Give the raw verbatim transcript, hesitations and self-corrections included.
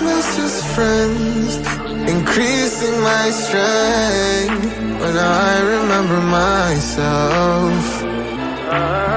was just friends, increasing my strength. But now I remember myself.